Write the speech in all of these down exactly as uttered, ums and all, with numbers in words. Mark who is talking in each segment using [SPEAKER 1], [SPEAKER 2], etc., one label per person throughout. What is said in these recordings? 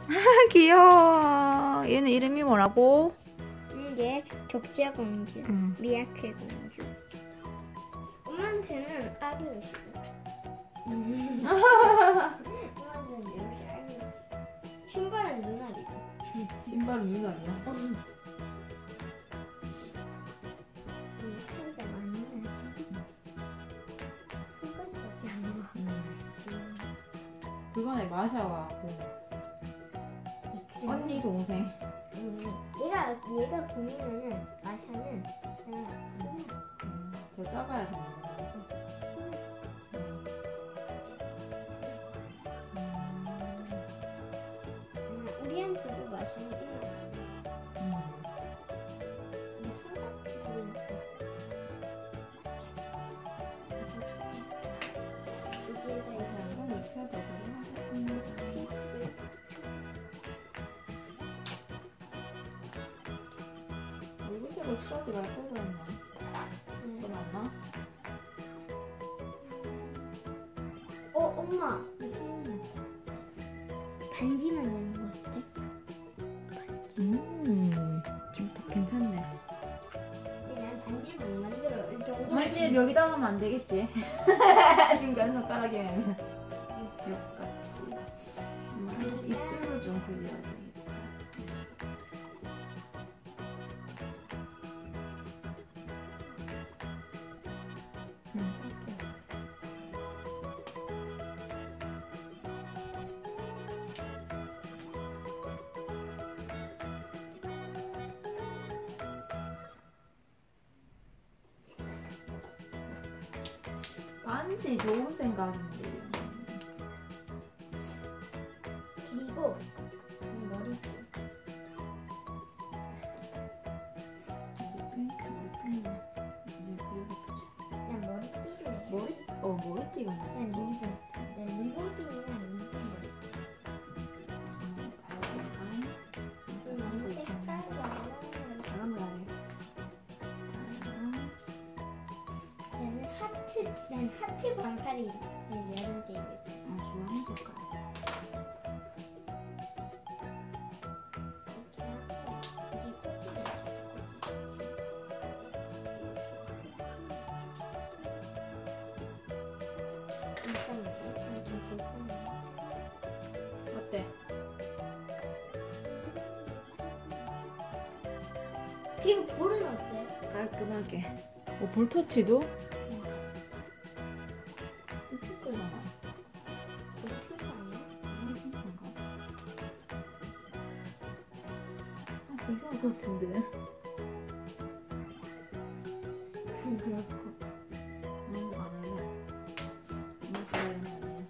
[SPEAKER 1] 귀여워. 얘는 이름이 뭐라고?
[SPEAKER 2] 얘 격지야 공주,
[SPEAKER 1] 응.
[SPEAKER 2] 미라클 공주. 엄마한테는 아리오시고. 엄마한테는 이렇게 아리오. 신발은 눈알이고.
[SPEAKER 1] 신발은 눈알이야.
[SPEAKER 2] 차이가 많이 나요. 손가락밖에 안 나.
[SPEAKER 1] 그거네 마샤하고 언니 동생.
[SPEAKER 2] 음, 얘가 얘가 보면은 마샤는 그냥
[SPEAKER 1] 더 작아야 되는 거야.
[SPEAKER 2] 우리한테도 마샤는 이만.
[SPEAKER 1] 음.
[SPEAKER 2] 손가락이 보이니까. 여기에다 이제
[SPEAKER 1] 한번 입혀야 되거든. 얼굴색으로 칠하지 말걸 그랬나? 그건 안 나?
[SPEAKER 2] 어 엄마 생각났다. 반지만 내는 거 어때?
[SPEAKER 1] 음, 진짜 괜찮네.
[SPEAKER 2] 난 반지를 못 만들어.
[SPEAKER 1] 반지를 여기다 하면 안 되겠지? 지금 한 손가락에 하면 귀엽겠지. 입술을 좀 그려야 되겠다. 음, 반지 좋은 생각인데.
[SPEAKER 2] 그리고 머리 난 머리띠를 해.
[SPEAKER 1] 머리? 어 머리띠가
[SPEAKER 2] 난 리본. 난 리본핀이랑 리본 머리. 음, 색깔도 안 나오는. 나는 하트. 난 하트 반팔이 여름 때 입을 거야.
[SPEAKER 1] 아 좋아하는 색깔. 어때?
[SPEAKER 2] 그리고 볼은 어때?
[SPEAKER 1] 깔끔하게. 어 볼터치도?
[SPEAKER 2] 핑크잖아. 핑크 아니야?
[SPEAKER 1] 아 이상한 것 같은데. 그렇고. 음, 안 할래. 엄마 스타일은 아니야.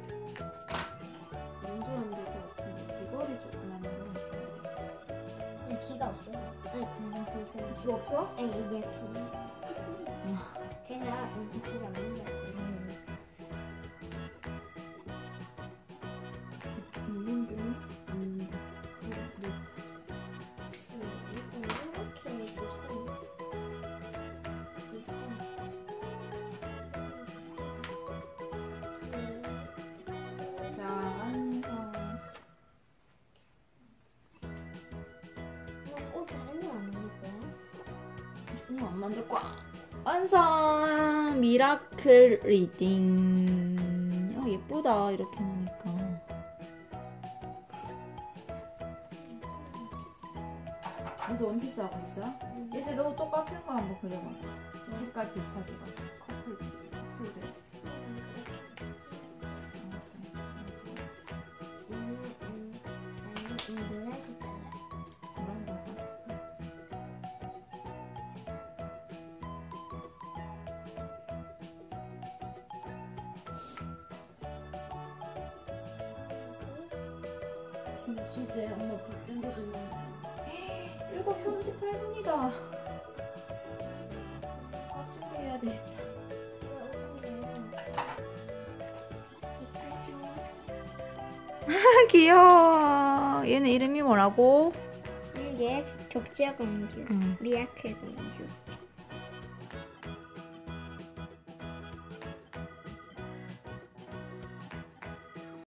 [SPEAKER 1] 연주하면 될 것 같은데 귀걸이 조금 하면
[SPEAKER 2] 그냥 기가 없어. 아니, 그냥 기가
[SPEAKER 1] 귀 없어?
[SPEAKER 2] 아니, 이게 기. 그래서 이렇게 기가 없는 거지.
[SPEAKER 1] 있는데 음.
[SPEAKER 2] 약간 이렇게 조금.
[SPEAKER 1] 자 완성.
[SPEAKER 2] 어, 다른 거안 만들 거야?
[SPEAKER 1] 응, 안 만들 거야. 완성! 미라클 리딩. 어, 예쁘다. 이렇게 하니까. 너도 원피스 하고 있어? 이제 너 똑같은 거 한번 그려봐. 색깔 비슷하게. 커플, 커플 드레스.
[SPEAKER 2] 음, 음, 아니, 이 노란색 달라.
[SPEAKER 1] 노란 거. 지금 시제 엄마 볼 준비해주는데 일곱 시 삼십팔 분이다. 밥 준비해야 되겠다. 귀여워. 얘는 이름이 뭐라고?
[SPEAKER 2] 얘 격지야 공주,
[SPEAKER 1] 응.
[SPEAKER 2] 미라클 공주.